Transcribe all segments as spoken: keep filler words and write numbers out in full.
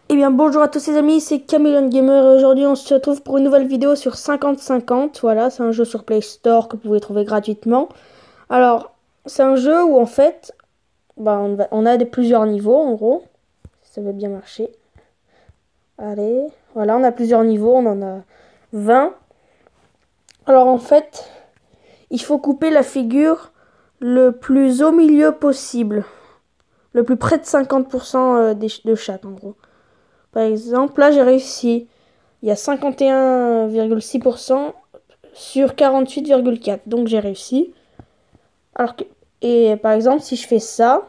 Eh bien bonjour à tous les amis, c'est Chameleon Gamer et aujourd'hui on se retrouve pour une nouvelle vidéo sur cinquante cinquante. Voilà, c'est un jeu sur Play Store que vous pouvez trouver gratuitement. Alors, c'est un jeu où en fait, bah, on, va- on a des, plusieurs niveaux en gros. Si ça veut bien marcher. Allez, voilà, on a plusieurs niveaux, on en a vingt. Alors en fait, il faut couper la figure le plus au milieu possible. Le plus près de cinquante pour cent euh, des ch- de chaque en gros. Par exemple, là j'ai réussi. Il y a cinquante et un virgule six pour cent sur quarante-huit virgule quatre. Donc j'ai réussi. Alors que, et par exemple, si je fais ça.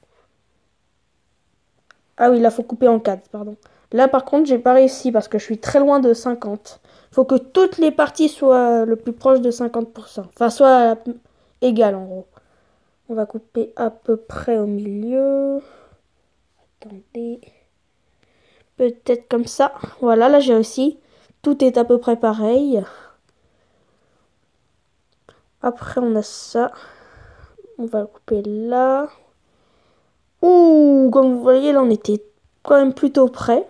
Ah oui, là, faut couper en quatre, pardon. Là, par contre, j'ai pas réussi parce que je suis très loin de cinquante. Faut que toutes les parties soient le plus proche de cinquante pour cent. Enfin, soient égales, en gros. On va couper à peu près au milieu. Attendez. Peut-être comme ça. Voilà, là, j'ai réussi. Tout est à peu près pareil. Après, on a ça. On va le couper là. Ouh, comme vous voyez, là, on était quand même plutôt près.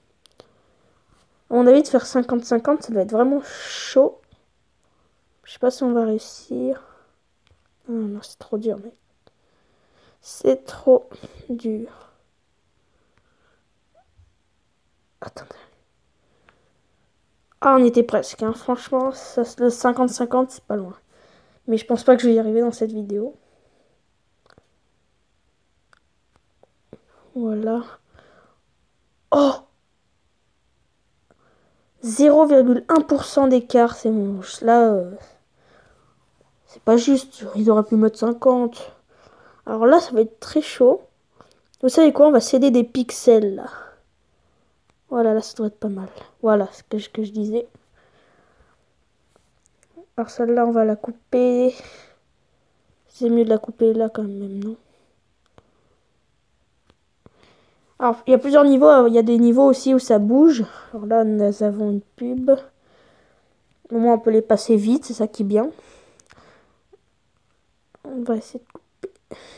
À mon avis, de faire cinquante cinquante, ça va être vraiment chaud. Je sais pas si on va réussir. Non, non, c'est trop dur, mec. C'est trop dur. Attendez. Ah, on était presque, hein. Franchement, ça, le cinquante cinquante, c'est pas loin. Mais je pense pas que je vais y arriver dans cette vidéo. Voilà. Oh, zéro virgule un pour cent d'écart, c'est bon. Là, euh, c'est pas juste. Ils auraient pu mettre cinquante. Alors là, ça va être très chaud. Vous savez quoi? On va céder des pixels, là. Voilà, là, ça devrait être pas mal. Voilà ce que je, que je disais. Alors celle-là, on va la couper. C'est mieux de la couper là quand même, non? Alors, il y a plusieurs niveaux. Il y a des niveaux aussi où ça bouge. Alors là, nous avons une pub. Au moins, on peut les passer vite. C'est ça qui est bien. On va essayer de couper.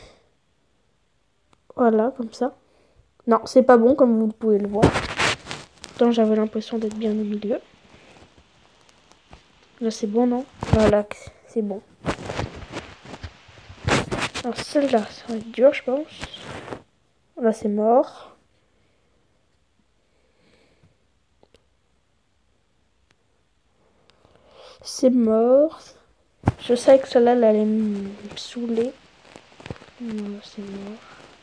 Voilà, comme ça. Non, c'est pas bon, comme vous pouvez le voir. Pourtant, j'avais l'impression d'être bien au milieu. Là, c'est bon, non? Voilà, c'est bon. Alors, celle-là, ça va être dur, je pense. Là, c'est mort. C'est mort. Je savais que celle-là, elle allait me saouler. Non, c'est mort.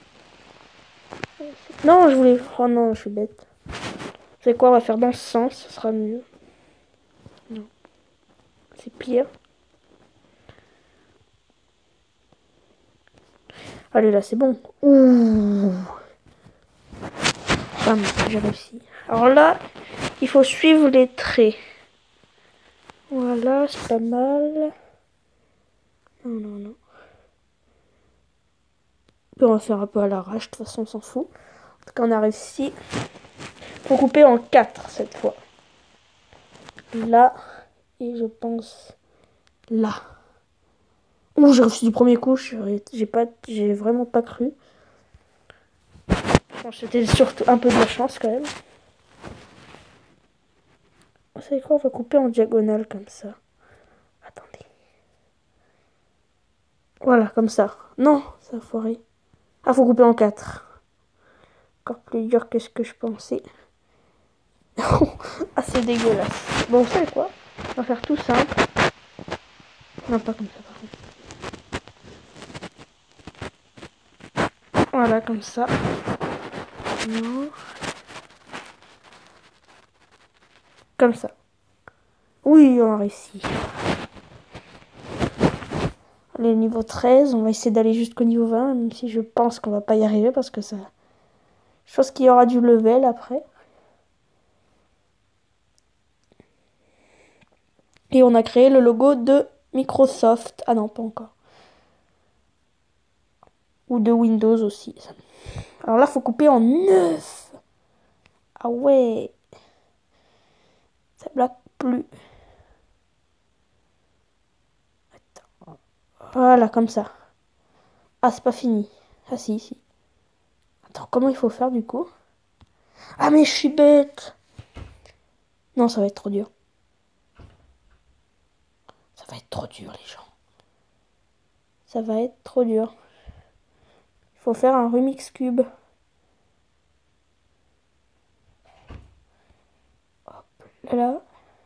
Non, je voulais... Oh non, je suis bête. C'est quoi, on va faire dans ce sens, ce sera mieux. Non. C'est pire. Allez, là, c'est bon. Ouh. Bam, j'ai réussi. Alors là, il faut suivre les traits. Voilà, c'est pas mal. Non, non, non. Puis on va faire un peu à l'arrache, de toute façon, on s'en fout. En tout cas, on a réussi. Faut couper en quatre cette fois. Là, et je pense là. Ouh, j'ai réussi du premier coup, j'ai pas, j'ai vraiment pas cru. Bon, c'était surtout un peu de la chance quand même. Vous savez quoi, on va couper en diagonale comme ça. Attendez. Voilà, comme ça. Non, ça a foiré. Ah, faut couper en quatre. Encore plus dur que ce que je pensais. Ah, c'est dégueulasse. Bon, vous savez quoi? On va faire tout simple. Non, pas comme ça, par contre. Voilà, comme ça. Non. Comme ça. Oui, on a réussi. Allez, niveau treize, on va essayer d'aller jusqu'au niveau vingt, même si je pense qu'on va pas y arriver parce que ça... Je pense qu'il y aura du level après. Et on a créé le logo de Microsoft. Ah non, pas encore. Ou de Windows aussi. Alors là, faut couper en neuf. Ah ouais. Ça blague plus. Attends. Voilà, comme ça. Ah, c'est pas fini. Ah si, si. Attends, comment il faut faire du coup? Ah mais je suis bête. Non, ça va être trop dur. Ça va être trop dur les gens. Ça va être trop dur. Il faut faire un remix cube. Hop là.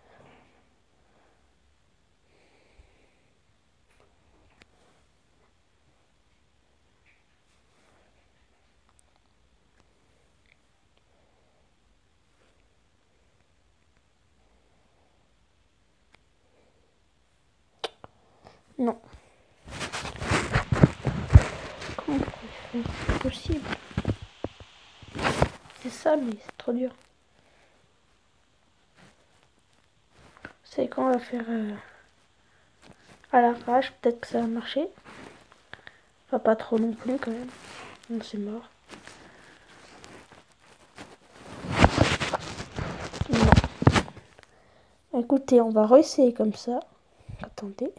Non. Comment on peut faire? C'est possible. C'est ça, mais c'est trop dur. C'est quand on va faire euh, à l'arrache, peut-être que ça va marcher. Enfin, pas trop non plus quand même. Non, c'est mort. Non. Écoutez, on va réessayer comme ça. Attendez.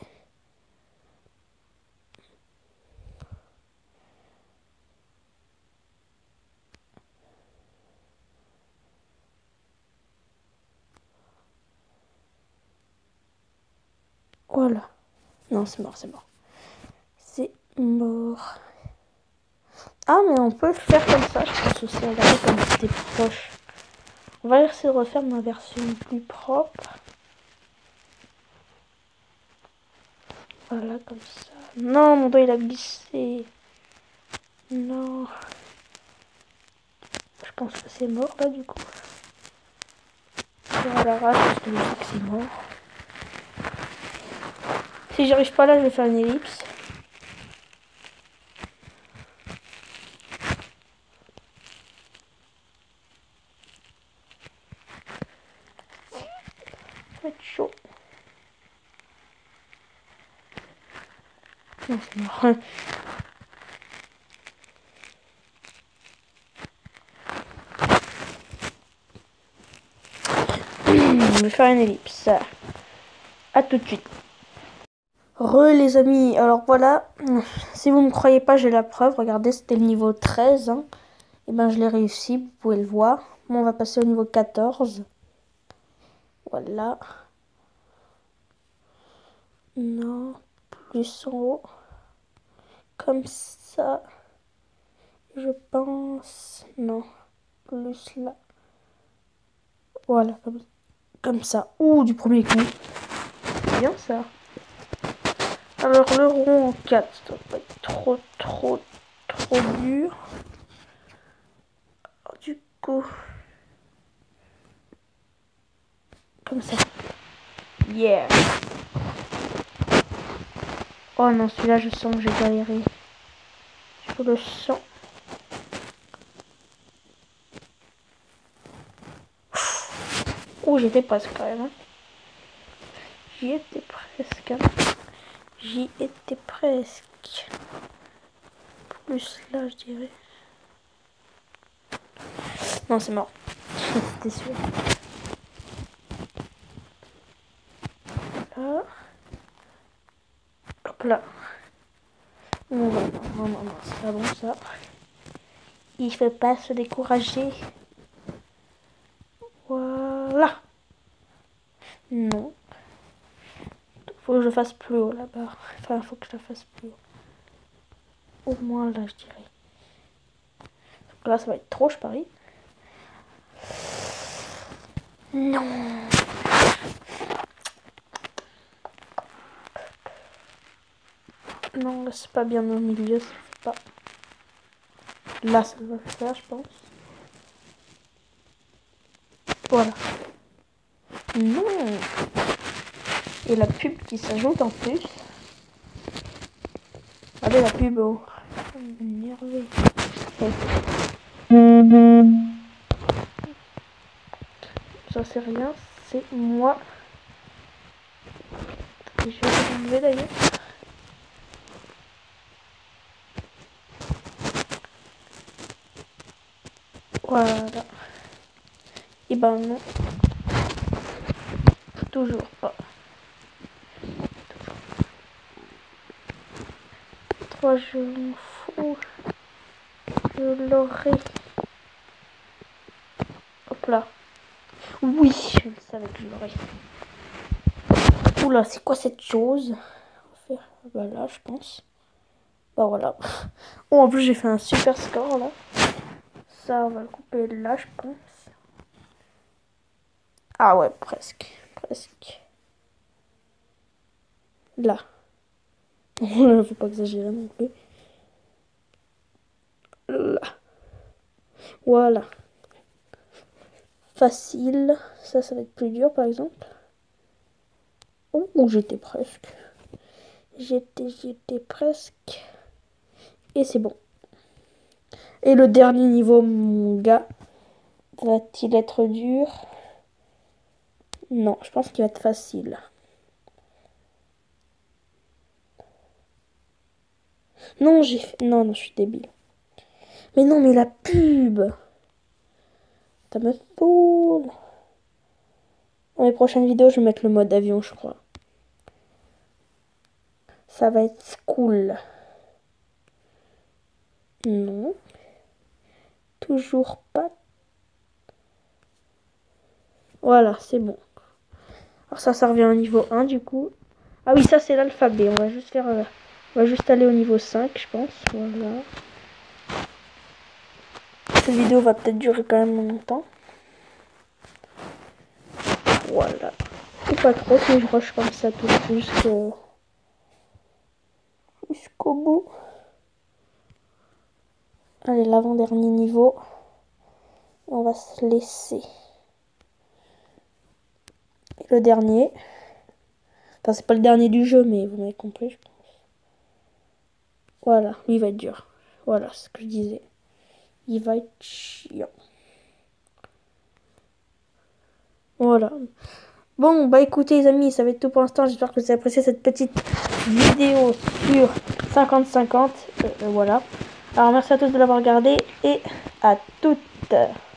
Voilà. Non, c'est mort, c'est mort. C'est mort. Ah, mais on peut le faire comme ça, je pense aussi. Regardez comme c'était proche. On va essayer de refaire ma version plus propre. Voilà, comme ça. Non, mon doigt il a glissé. Non. Je pense que c'est mort là du coup. À l'arrache parce que je sais que c'est mort. Si j'y arrive pas là, je vais faire une ellipse. Ça va être chaud. Non, c'est mort. Je vais faire une ellipse. A tout de suite. Re les amis, alors voilà, si vous ne me croyez pas, j'ai la preuve. Regardez, c'était le niveau treize. Hein. Et ben je l'ai réussi, vous pouvez le voir. Bon, on va passer au niveau quatorze. Voilà. Non, plus en haut. Comme ça. Je pense. Non, plus là. Voilà, comme, comme ça. Ouh, du premier coup. C'est bien ça. Alors le rond en quatre, ça doit pas être trop, trop, trop dur. Alors, du coup, comme ça. Yeah. Oh non, celui-là, je sens que j'ai galéré. Je le sens. Ouh, j'étais presque quand même. Hein. J'y étais presque. Hein. J'y étais presque. Plus là, je dirais. Non, c'est mort. C'était sûr. Là. Hop là. Non, non, non, non, non, c'est pas bon ça. Il ne faut pas se décourager. Voilà. Non. Faut que je fasse plus haut là-bas. Enfin, faut que je la fasse plus haut. Au moins là, je dirais. Donc là, ça va être trop, je parie. Non. Non, là, c'est pas bien au milieu, ça fait pas. Là, ça va le faire, je pense. Voilà. Non. Et la pub qui s'ajoute en plus. Regardez la pub. Oh. Ça va m'énerver. Ça c'est rien, c'est moi. Et je vais l'enlever d'ailleurs. Voilà. Et ben non. Toujours pas. Trois, je m'en fous. Je l'aurai. là. Oui, je le savais que je l'aurais. Oula, c'est quoi cette chose? On va faire bah là, je pense. Bah voilà. Oh, en plus, j'ai fait un super score là. Ça, on va le couper là, je pense. Ah ouais, presque. Presque. Là. Faut pas exagérer non plus. Là. Voilà. Facile. Ça, ça va être plus dur, par exemple. Oh, j'étais presque. J'étais, j'étais presque. Et c'est bon. Et le dernier niveau, mon gars, va-t-il être dur? Non, je pense qu'il va être facile. Non, j'ai fait... Non, non, je suis débile. Mais non, mais la pub! Ça me saoule. Dans les prochaines vidéos, je vais mettre le mode avion, je crois. Ça va être cool. Non. Toujours pas. Voilà, c'est bon. Alors ça, ça revient au niveau un du coup. Ah oui, ça c'est l'alphabet. On va juste faire... Euh, on va juste aller au niveau cinq, je pense. Voilà. Cette vidéo va peut-être durer quand même longtemps. Voilà. Ou pas trop si je rush comme ça tout jusqu'au... jusqu'au bout. Allez, l'avant-dernier niveau. On va se laisser. Et le dernier. Enfin, c'est pas le dernier du jeu, mais vous m'avez compris, je pense. Voilà, lui il va être dur. Voilà ce que je disais. Il va être chiant. Voilà. Bon, bah écoutez les amis, ça va être tout pour l'instant. J'espère que vous avez apprécié cette petite vidéo sur cinquante cinquante. Euh, voilà. Alors merci à tous de l'avoir regardé et à toutes.